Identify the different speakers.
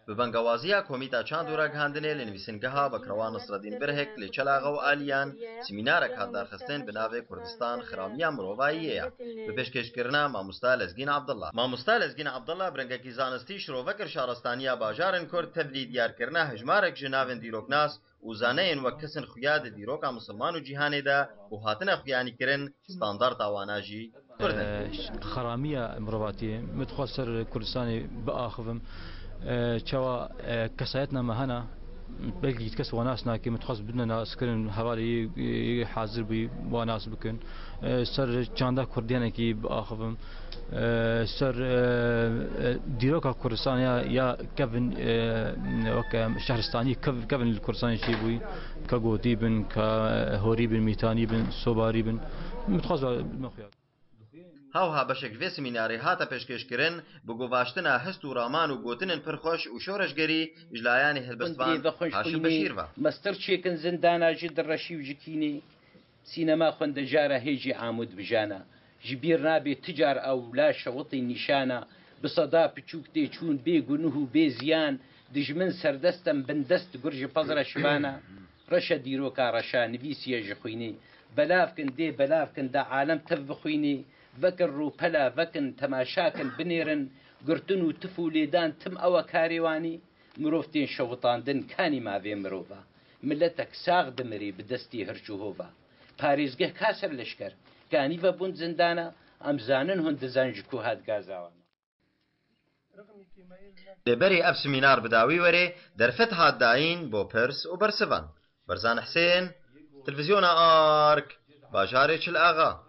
Speaker 1: ببنگوازیە کۆمیتا چاند و ڕاگەهاندنێ لە نویسنگەها بەکڕەوان نسرەدین برهێک لێ چەلاغە و ئالیان سیمینارێک هاتدارخستن بناوێ کوردستان خرامیان مرۆڤاییەیە بە پێشکەشکردنا مامۆستا لەزگین عەبدەڵڵا. مامۆستا لەزگین عەبدەڵڵا برەنگێکی زانستی شرۆڤەکر شارستانیە باژارن کورد تەبلی دیارکردنا هەژمارێک ji navên dîroknas û zaneyên wek kesin xuya di dîroka musilman û cîhanê de û hatine xuyanîkirin standarda wana jî Kurdin.
Speaker 2: خرامیە مرۆڤاتیە متخواست سەر کوردستانی بئاخivim çawa kesayetname hene belki kes wanas naki mutxas bidne naskirin hevalî hazir bî wanas bikin ser çanda kurdiyanekî biaxivim ser dîroka Kurdistanê ya kevin wek şehristanî kevin li Kurdistanê çî bûî ka gotî bin ka horî bin mîtanî bin sobarî bin mutxas bidme
Speaker 1: هاوها بەشێک vê سمینارê hate pêşkêşkirin bi govashtina hest û raman û gotinên pir xweş û şoreşgerî ji layanê Hilbirsvan Haşim Beşîr ve.
Speaker 3: Mestirçêkin zindana jî dirreşî û ji kînê sînema xwendejara hêjî amûd bijana ji bîr nabe ticar ew laşa witî nîşana bi seda piçûk tê çûn bê gunuh û bê ziyan dijmin serdestem bindest gur ji pezra şivana reşa dîroka reşa nivîsiye ji xwînê belavkin dê belavkin da alem tev bixwînê vekir rûpela vekin temaşakin binêrin girtin û tif û lêdan tim ewa karêwanî mirov tên şewitandin kanî mavê mirova milletek sax dimirî bi destî hirç û hova parêzgeh ka ser leşker kanî vebûn zindana em zanin hûn dizan ji ku hat gazawan.
Speaker 1: Lêberê ev simînar bi dawî werê derfet hat dayîn bo pirs û bersivan. Berzan Hesên, Televizyona Ark, Bajarê Çil Axa.